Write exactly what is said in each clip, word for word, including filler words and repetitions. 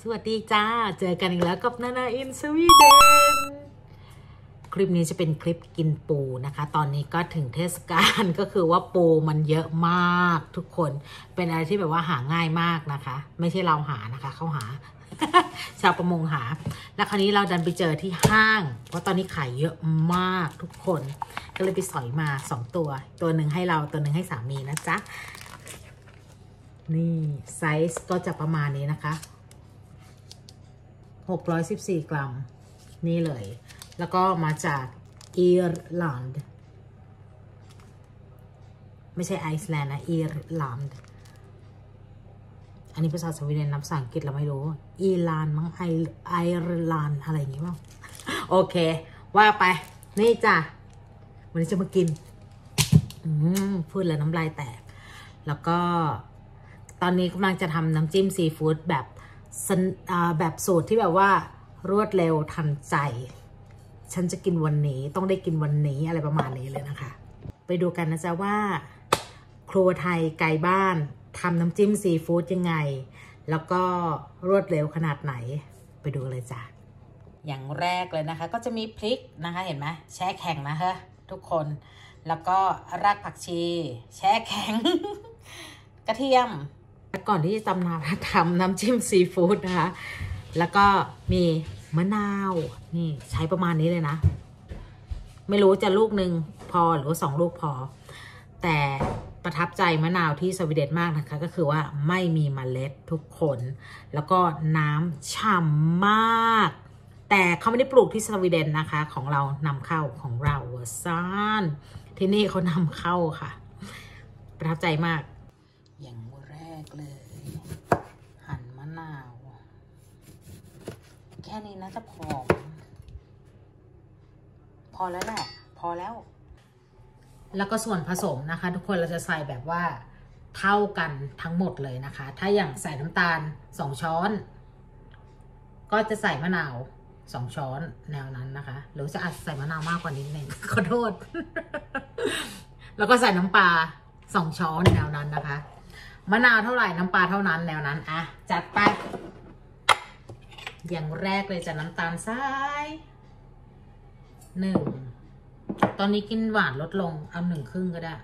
สวัสดีจ้าเจอกันอีกแล้วกับนานาอินสวีเดนคลิปนี้จะเป็นคลิปกินปูนะคะตอนนี้ก็ถึงเทศกาลก็คือว่าปูมันเยอะมากทุกคนเป็นอะไรที่แบบว่าหาง่ายมากนะคะไม่ใช่เราหานะคะเขาหา ชาวประมงหาแล้วคราวนี้เราดันไปเจอที่ห้างเพราะตอนนี้ขายเยอะมากทุกคนก็เลยไปสอยมาสองตัวตัวหนึ่งให้เราตัวหนึ่งให้สามีนะจ๊ะนี่ไซส์ก็จะประมาณนี้นะคะหกร้อยสิบสี่กรัมนี่เลยแล้วก็มาจากอิร์แลนด์ไม่ใช่ไอซ์แลนด์นะอิร์แลนด์อันนี้ภาษาสวีเดนนับภาษาอังกฤษเราไม่รู้อิร์แลนด์มั้งไอไอร์แลนด์อะไรอย่างงี้มั้งโอเคว่าไปนี่จ้ะวันนี้จะมากินอืมพูดแล้วน้ำลายแตกแล้วก็ตอนนี้กำลังจะทำน้ำจิ้มซีฟู้ดแบบแบบสูตรที่แบบว่ารวดเร็วทันใจฉันจะกินวันนี้ต้องได้กินวันนี้อะไรประมาณนี้เลยนะคะไปดูกันนะจ๊ะว่าครัวไทยไกลบ้านทำน้ำจิ้มซีฟู้ดยังไงแล้วก็รวดเร็วขนาดไหนไปดูเลยจ้ะอย่างแรกเลยนะคะก็จะมีพริกนะคะเห็นไหมแช่แข็งนะคะทุกคนแล้วก็รากผักชีแช่แข็ง กระเทียมก่อนที่จะทำน้ำทำน้ำจิ้มซีฟู้ดนะคะแล้วก็มีมะนาวนี่ใช้ประมาณนี้เลยนะไม่รู้จะลูกหนึ่งพอหรือว่าสองลูกพอแต่ประทับใจมะนาวที่สวีเดนมากนะคะก็คือว่าไม่มีเมล็ดทุกคนแล้วก็น้ำฉ่ำมากแต่เขาไม่ได้ปลูกที่สวีเดนนะคะของเรานำเข้าของเราซ่านที่นี่เขานำเข้าค่ะประทับใจมากอย่างแรกเลยหั่นมะนาวแค่นี้นะจะพอพอแล้วแหละพอแล้วแล้วก็ส่วนผสมนะคะทุกคนเราจะใส่แบบว่าเท่ากันทั้งหมดเลยนะคะถ้าอย่างใส่น้ำตาลสองช้อนก็จะใส่มะนาวสองช้อนแนวนั้นนะคะหรือจะอาจใส่มะนาวมากกว่านิดนึงขอโทษ แล้วก็ใส่น้ำปลาสองช้อนแนวนั้นนะคะมะนาวเท่าไหร่น้ำปลาเท่านั้นแนวนั้นอ่ะจัดไปอย่างแรกเลยจะน้ำตาลทรายหนึ่งตอนนี้กินหวานลดลงเอาหนึ่งครึ่งก็ได้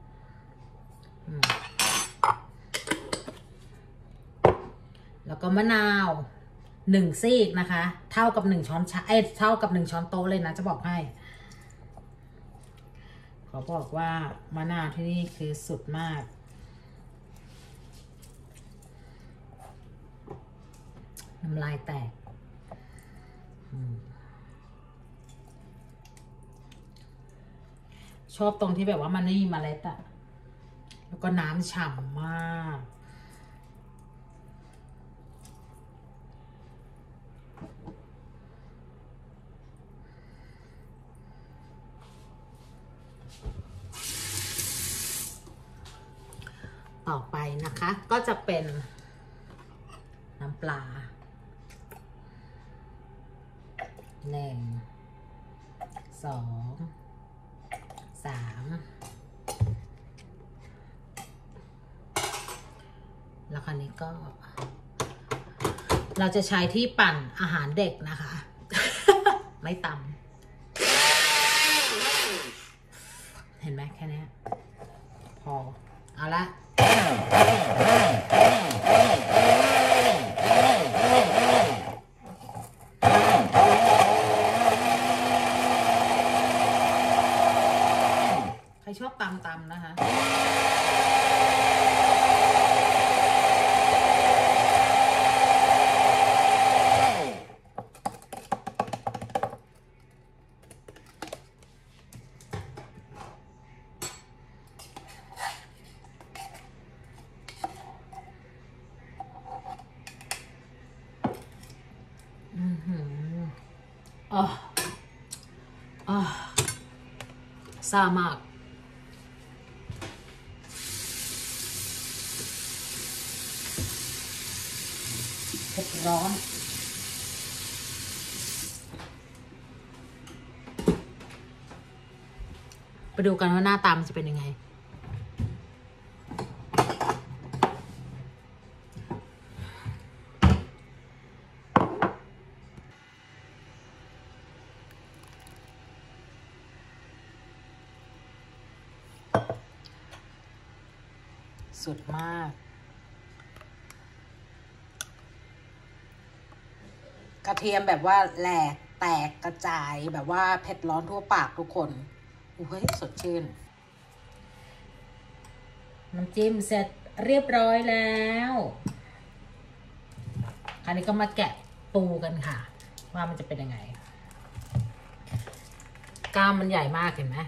แล้วก็มะนาวหนึ่งซีกนะคะเท่ากับหนึ่งช้อนชาเอ้เท่ากับหนึ่งช้อนโต๊ะเลยนะจะบอกให้ขอบอกว่ามะนาวที่นี่คือสุดมากน้ำลายแตกชอบตรงที่แบบว่ามันไม่มีเมล็ดอะแล้วก็น้ำฉ่ำมากต่อไปนะคะก็จะเป็นน้ำปลาหนึ่งสองสามแล้วคราวนี้ก็เราจะใช้ที่ปั่นอาหารเด็กนะคะ ไม่ตำเห็นไหมแค่นี้พอเอาละใครชอบตำตำนะคะอ๋ออ๋อซ่ามากเผ็ดร้อนไปดูกันว่าหน้าตามันจะเป็นยังไง นสุดมากกระเทียมแบบว่าแหลกแตกกระจายแบบว่าเผ็ดร้อนทั่วปากทุกคนอุ้ยสดชื่นน้ำจิ้มเสร็จเรียบร้อยแล้วคราวนี้ก็มาแกะปูกันค่ะว่ามันจะเป็นยังไงกล้ามมันใหญ่มากเห็นไหม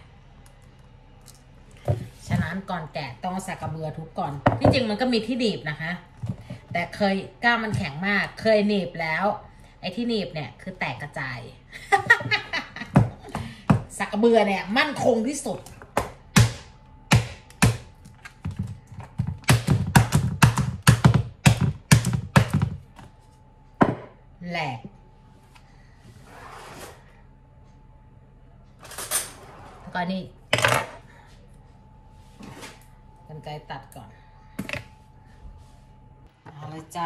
ฉะนั้นก่อนแกะต้องสักกระเบือทุบก่อนที่จริงมันก็มีที่หนีบนะคะแต่เคยกล้ามมันแข็งมากเคยหนีบแล้วไอ้ที่หนีบเนี่ยคือแตกกระจาย สักกระเบือเนี่ยมั่นคงที่สุดแหลกแล้วก็นี่กรรไกรตัดก่อนเอาเลยจ้ะ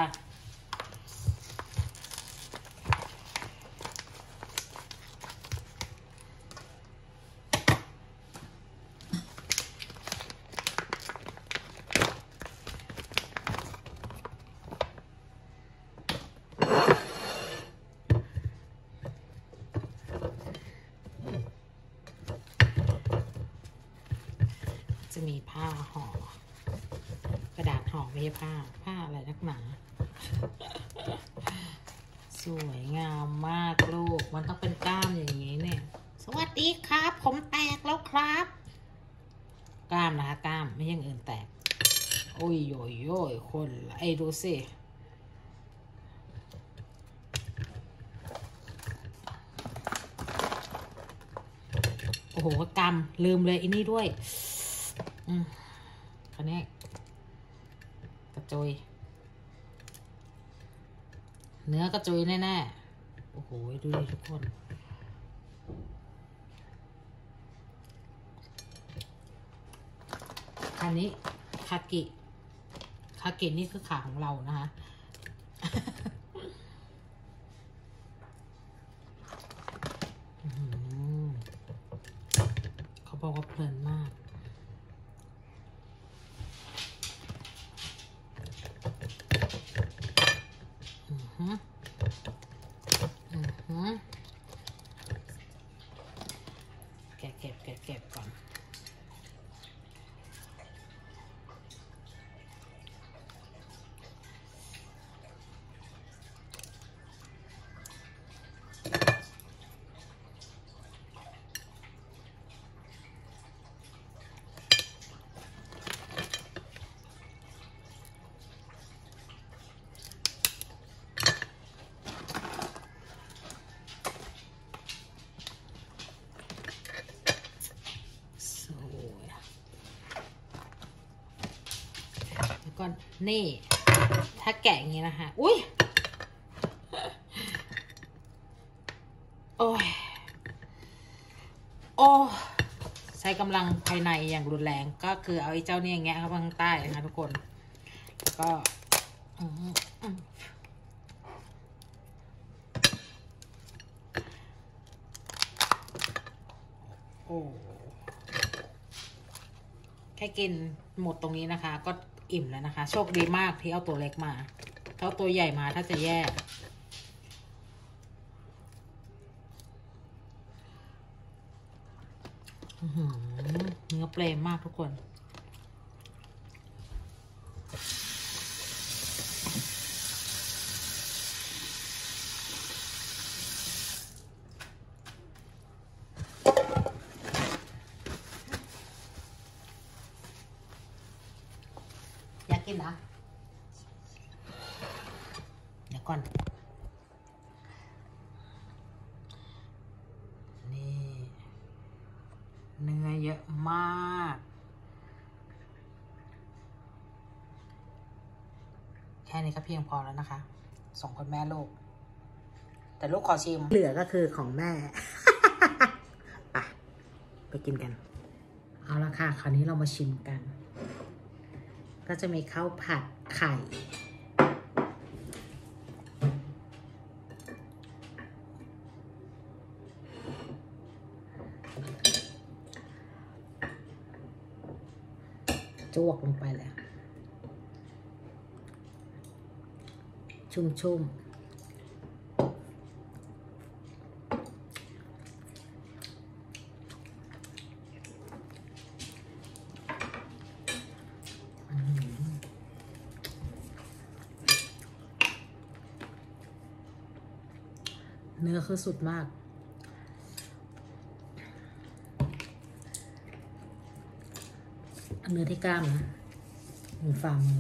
จะมีผ้าห่อกระดาษห่อไม่ใช่ผ้าผ้าอะไรนักหนาสวยงามมากลูกมันต้องเป็นกล้ามอย่างนี้เนี่ยสวัสดีครับผมแตกแล้วครับกล้ามนะคะกล้ามไม่ใช่อย่างอื่นแตกโอ้ยโยโย่คนไอ้ดูสิโอ้โหกล้ามลืมเลยอันนี้ด้วยอืมคราวนี้กระจุยเนื้อกระจุยแน่ๆโอ้โหดูดิทุกคนคราวนี้คากิคากินี่คือขาของเรานะคะเขาบอกว่าเพลินมากอือฮึอือฮึแกะเก็บแกะเก็บก่อนก่อนนี่ถ้าแกะอย่างนี้นะคะอุ้ยโอ้ยโอ้ใช้กำลังภายในอย่างรุนแรงก็คือเอาไอ้เจ้าเนี่ยแงะเข้าไปข้างใต้นะคะทุกคนแล้วก็โอ้แค่กินหมดตรงนี้นะคะก็อิ่มแล้วนะคะโชคดีมากที่เอาตัวเล็กมาถ้าเอาตัวใหญ่มาถ้าจะแย่เนื้อเปรมมากทุกคนอยากกินนะเดี๋ยวก่อนเนื้อเยอะมากแค่นี้ก็เพียงพอแล้วนะคะสองคนแม่ลูกแต่ลูกขอชิมเหลือก็คือของแม่ ไปไปกินกันเอาละค่ะคราวนี้เรามาชิมกันก็จะมีข้าวผัดไข่จวกลงไปเลยชุ่มๆเนื้อคือสุดมากเนื้อที่กล้ามนะมือฝ่ามือ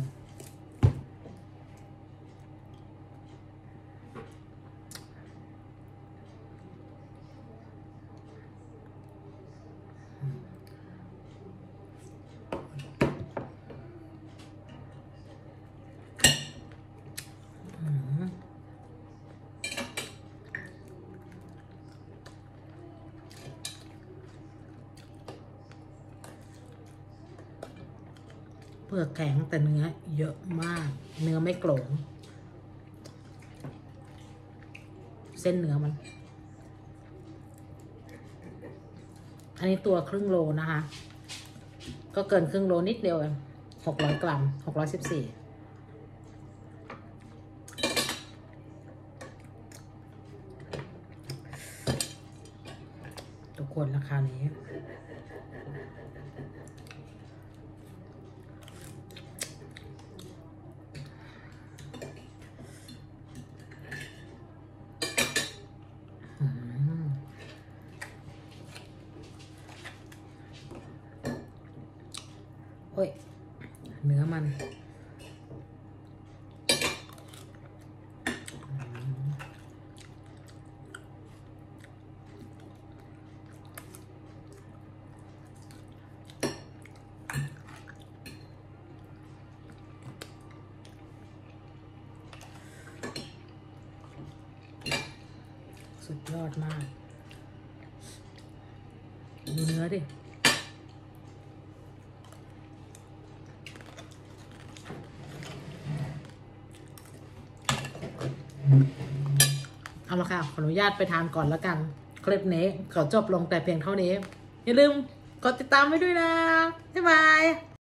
เปลือกแข็งแต่เนื้อเยอะมากเนื้อไม่โกรธเส้นเนื้อมันอันนี้ตัวครึ่งโลนะคะก็เกินครึ่งโลนิดเดียวเองหกร้อยกรัมหกร้อยสิบสี่ทุกคนราคานี้โอ้ยเนื้อมันสุดยอดมากดูเนื้อดิเอาละค่ะขออนุญาตไปทานก่อนแล้วกันคลิปนี้ขอจบลงแต่เพียงเท่านี้อย่าลืมกดติดตามไว้ด้วยนะบ๊ายบาย